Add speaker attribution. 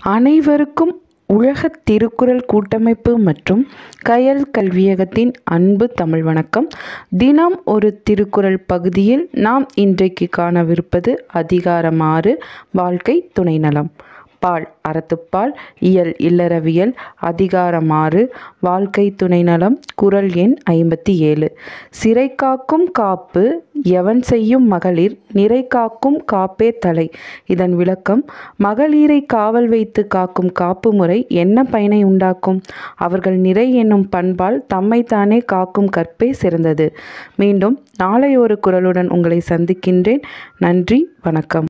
Speaker 1: அனைவருக்கும் உலகத் திருக்குறள் கூட்டமைப்பு மற்றும் கயல் கல்வியகத்தின் அன்பு தமிழ் வணக்கம். தினம் ஒரு திருக்குறள் பகுதியில் நாம் இன்றைக்கு காணவிருப்பது அதிகாரம் 6 வாழ்க்கை துணை நலம். பால் அறத்துப்பால் இயல் இல்லறவியல் அதிகாரம் 6 வாழ்க்கை துணை நலம். குறள் எண் 57. சிறை காக்கும் காப்பு எவன் செய்யும் மகளிர் நிறை காக்கும் காப்பே தலை. இதன் விளக்கம்: மகளிரை காவல் வைத்து காக்கும் காப்பு முறை என்ன பயனை உண்டாக்கும்? அவர்கள் நிறை என்னும் பண்பால் தம்மைத்தானே காக்கும் கற்பே சிறந்தது. மீண்டும் நாளை ஒரு குறளுடன் உங்களை சந்திக்கின்றேன். நன்றி, வணக்கம்.